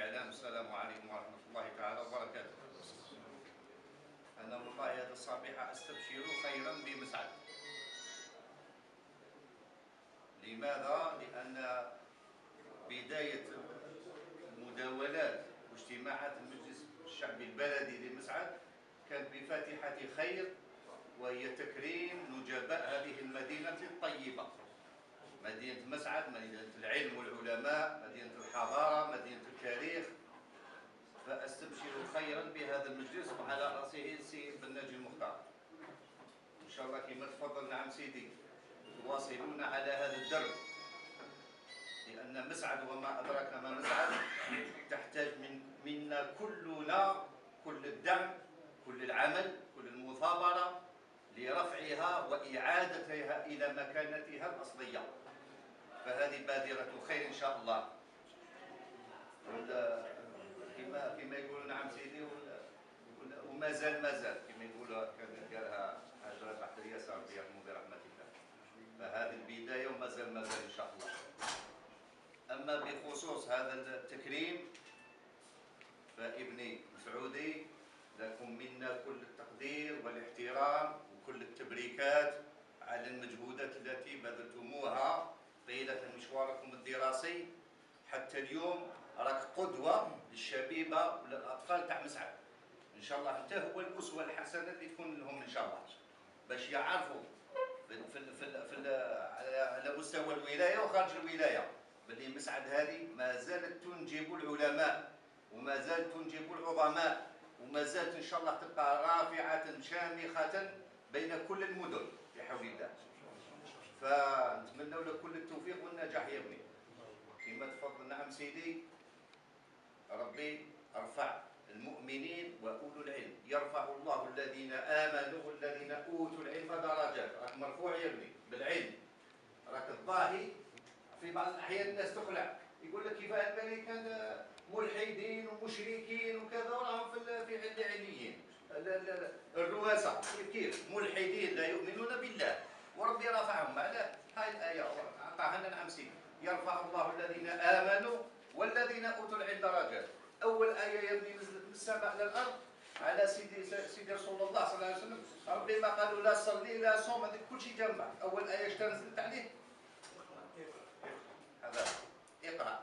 الإعلام. السلام عليكم ورحمة الله تعالى وبركاته. أنا والله هذا الصبيحة أستبشر خيرا بمسعد. لماذا؟ لأن بداية مداولات واجتماعات المجلس الشعبي البلدي لمسعد كانت بفاتحة خير، وهي تكريم نجباء هذه المدينة الطيبة، مدينة مسعد، مدينة العلم والعلماء، مدينة الحضارة، مدينة التاريخ. فأستبشر خيرا بهذا المجلس وعلى رأسه السي بن ناجي المختار. إن شاء الله كما تفضل نعم سيدي تواصلون على هذا الدرب، لأن مسعد وما أدراك ما مسعد تحتاج منا كلنا كل الدعم، كل العمل، كل المثابرة لرفعها وإعادتها إلى مكانتها الأصلية. فهذه بادرة خير إن شاء الله. كما يقولوا نعم سيدي، وما زال كما يقولوا كان قالها حاج تحت اليسار الله يرحمه برحمة الله. فهذه البداية وما زال إن شاء الله. أما بخصوص هذا التكريم فابني مسعودي لكم منا كل التقدير والاحترام وكل التبريكات على المجهودات التي بذلتموها طيلة مشواركم الدراسي حتى اليوم. راك قدوة للشبيبة وللأطفال تاع مسعد. إن شاء الله أنت هو الأسوة الحسنة اللي تكون لهم إن شاء الله، باش يعرفوا على مستوى الولاية وخارج الولاية باللي مسعد هذه ما زالت تنجب العلماء وما زالت تنجب العظماء وما زالت إن شاء الله تبقى رافعة شامخة بين كل المدن بحول الله. فنتمنى لك كل التوفيق والنجاح يا ابني. كما تفضل نعم سيدي، ربي ارفع المؤمنين واولو العلم، يرفع الله الذين امنوا والذين اوتوا العلم درجات. راك مرفوع يا ابني بالعلم. راك الضاهي في بعض الاحيان الناس تخلع، يقول لك كيف الملكه ملحدين ومشركين وكذا وراهم في العليين الرؤساء كيف ملحدين لا يؤمنون بالله وربي رفعهم على هاي الايه. اعطاها لنا نعم سيدي، يرفع الله الذين امنوا والذين اوتوا العلم درجات. اول ايه يا ابني نزلت من السماء الى الارض على سيدي رسول الله صلى الله عليه وسلم. ربي ما قالوا لا صلي لا صوم، هذيك كل شيء جمع. اول ايه اش نزلت عليه؟ هذا اقرا